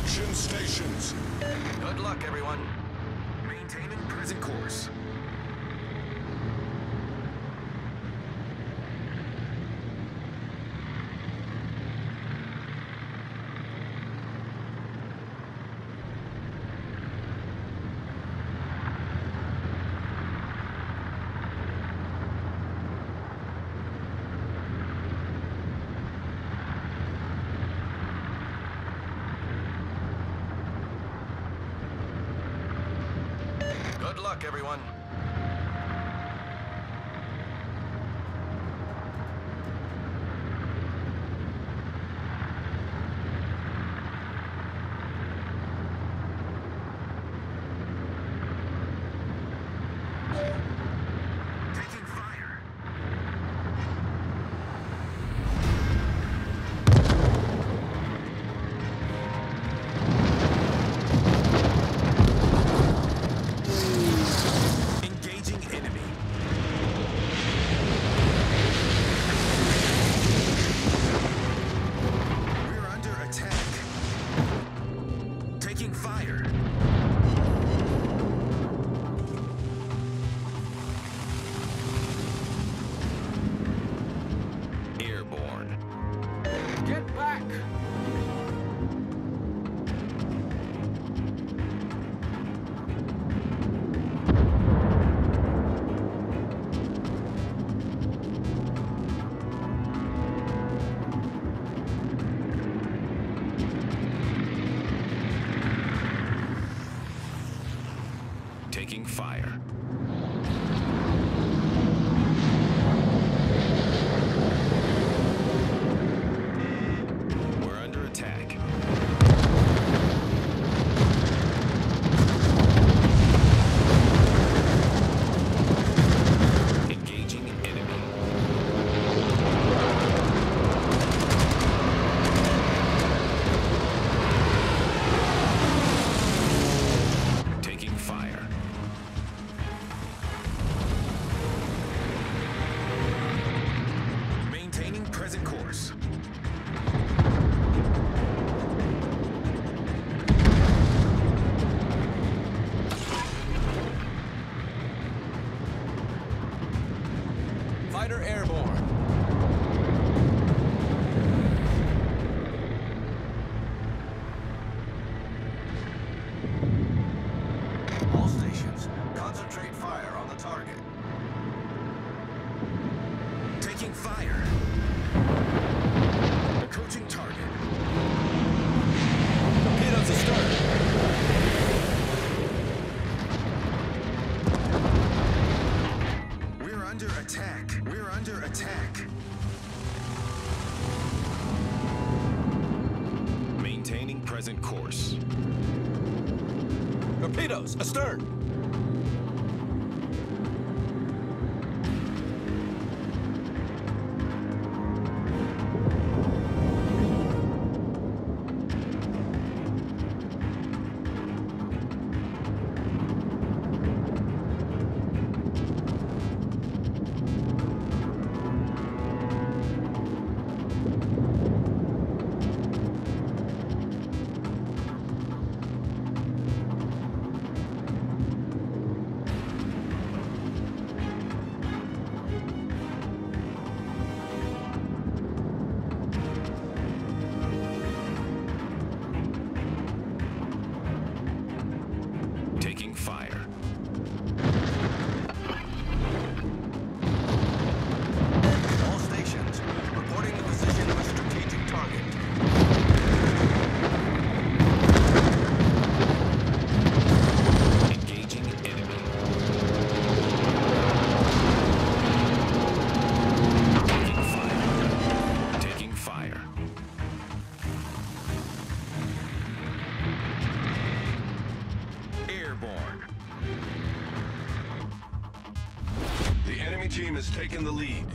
Action stations. Good luck, everyone. Maintaining present course. Good luck, everyone. Taking fire. Engaging enemy. We're under attack. Taking fire. Airborne. Get back! Taking fire. We're under attack. Engaging enemy. Taking fire. Maintaining present course. Fighter airborne. All stations, concentrate fire on the target. Taking fire. Approaching target. Torpedoes astern. We're under attack. We're under attack. Maintaining present course. Torpedoes astern. Taking fire. All stations, reporting the position of a strategic target. Engaging enemy. Taking fire. Taking fire. Airborne. The enemy team has taken the lead.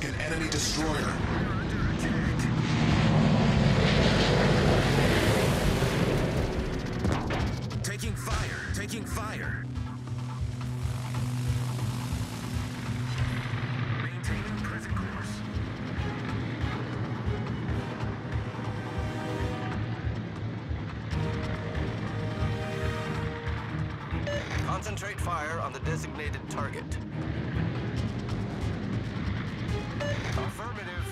an enemy destroyer. Taking fire. Taking fire. Maintaining present course. Concentrate fire on the designated target. Affirmative.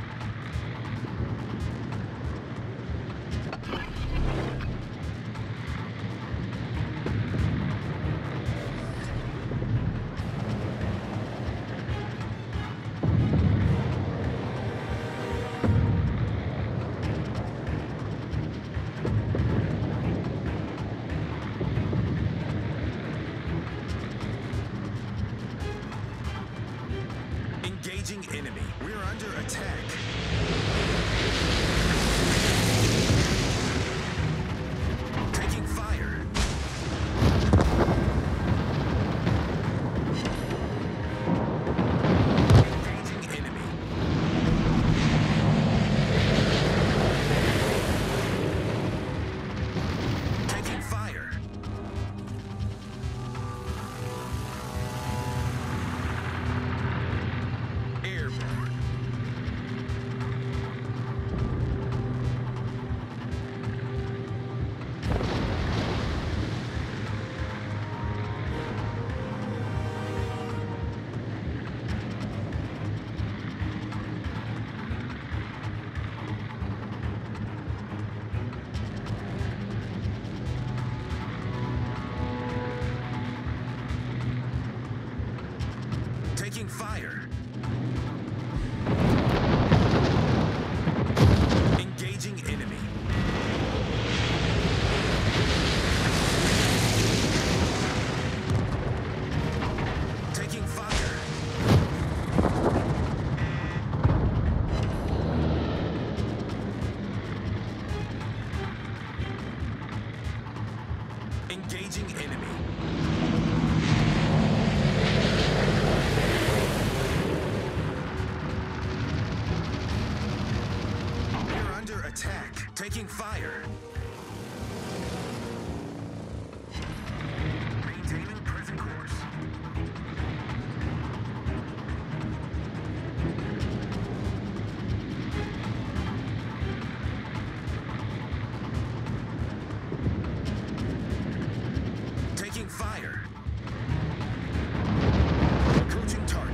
Engaging enemy. We're under attack. Taking fire. Engaging enemy. Taking fire. Airborne. Taking fire. Engaging enemy. Taking fire. Engaging enemy. We're under attack. Taking fire. Maintaining present course. Taking fire. Approaching target.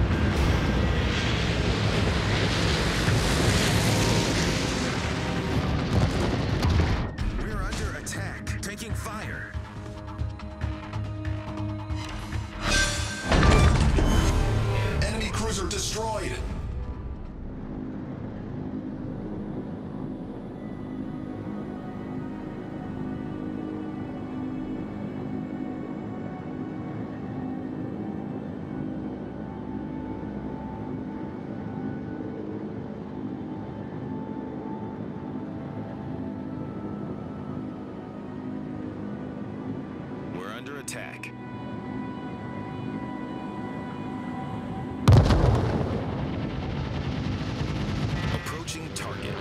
We're under attack. Taking fire. Enemy cruiser destroyed. We're under attack. Approaching target.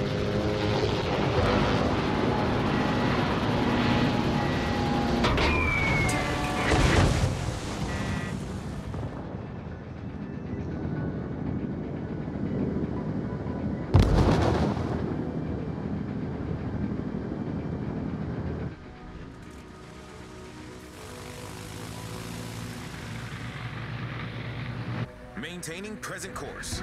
Maintaining present course.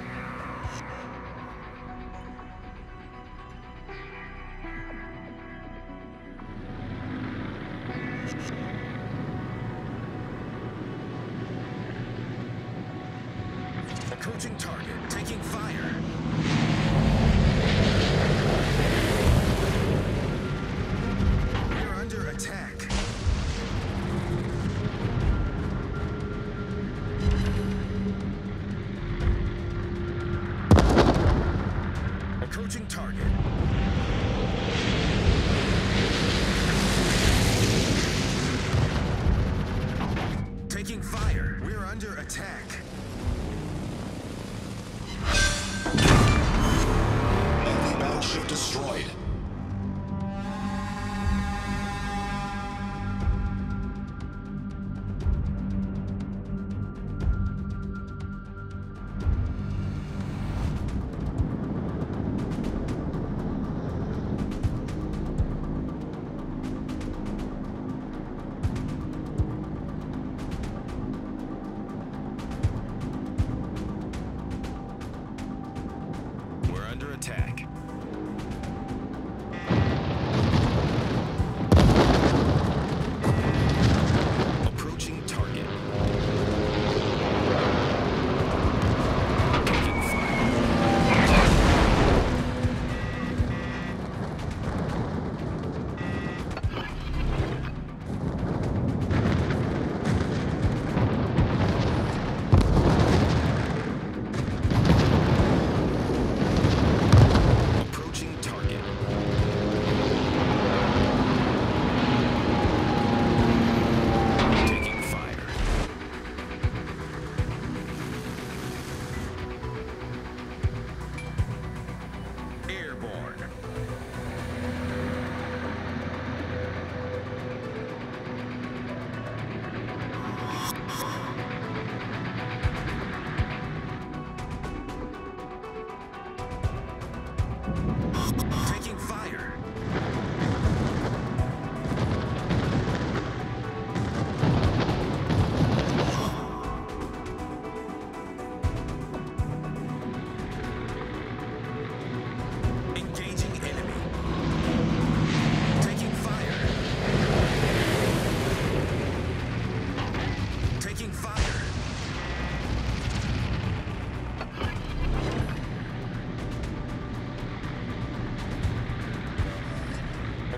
Approaching target. Taking fire. We're under attack. Approaching target. Taking fire. We're under attack.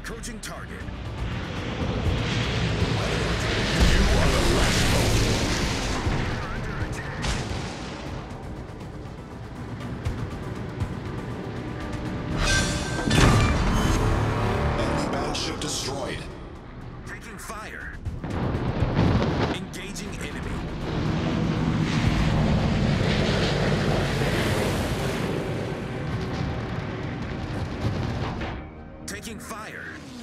Approaching target. You are the last hope. We're under attack. Enemy battleship destroyed. Taking fire. Engaging enemy. Taking fire.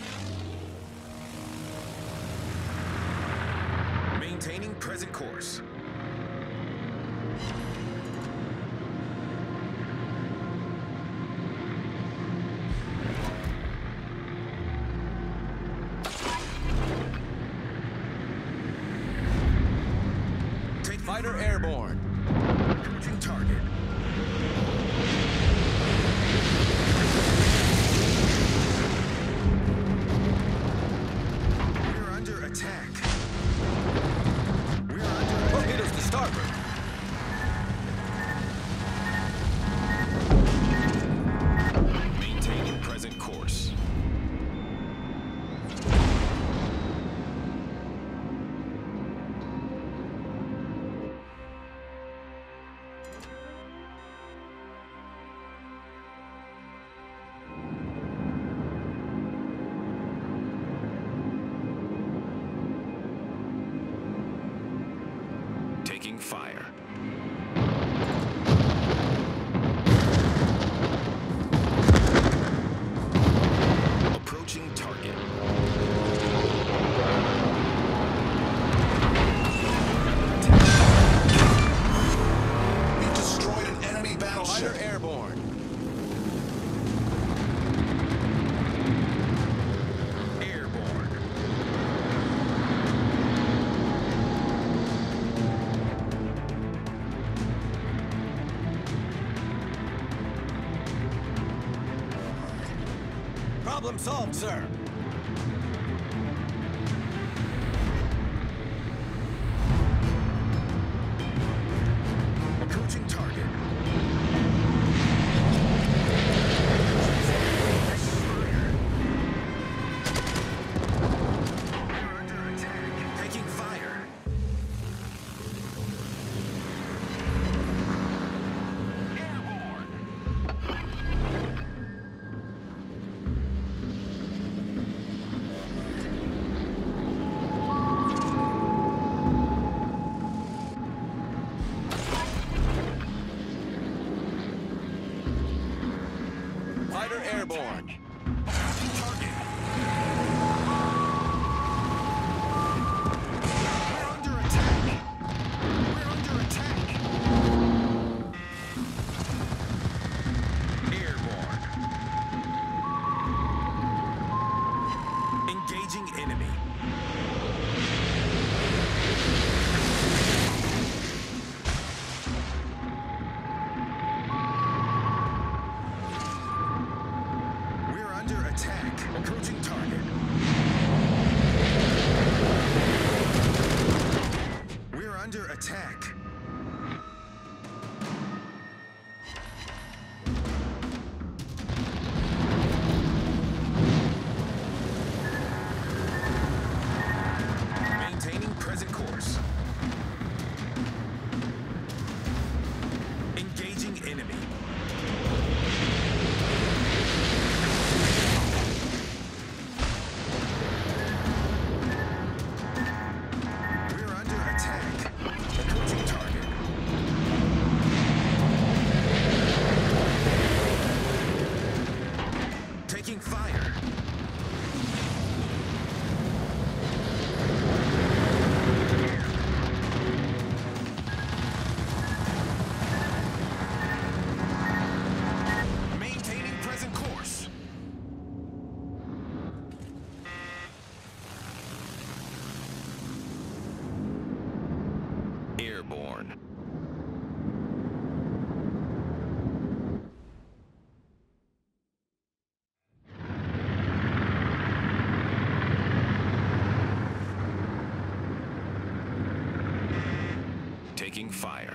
Maintaining present course. Take fighter airborne. Approaching target. We're under attack. We're under attack. Torpedoes to starboard. Maintaining present course. Taking fire. Approaching target. We've destroyed an enemy battleship. Fighter airborne. Airborne. Problem solved, sir. Approaching target. We're under attack. Taking fire. Airborne. Fighter airborne. Target. We're under attack. We're under attack. Airborne. Engaging enemy. We're under attack. Approaching target. We're under attack. Maintaining present course. Engaging enemy. We're under attack. Approaching target. Taking fire. Maintaining present course. Airborne. Taking fire.